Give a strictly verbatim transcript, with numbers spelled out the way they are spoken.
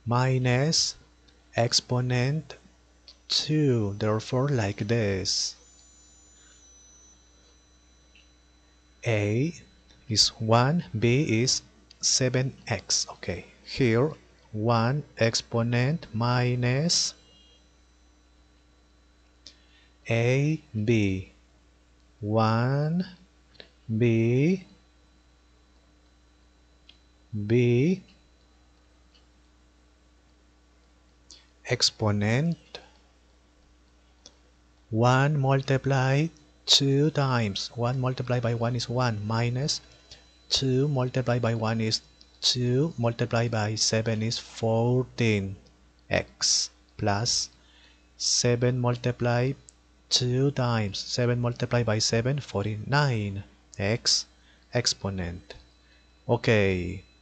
minus exponent two. Therefore, like this. A is one, B is seven x. Okay, here one exponent minus A, B. one, B, B, exponent one multiplied two times. one multiplied by one is one, minus two multiplied by one is two, multiplied by seven is fourteen x, plus seven multiplied two times. seven multiplied by seven, forty-nine x, exponent. Okay,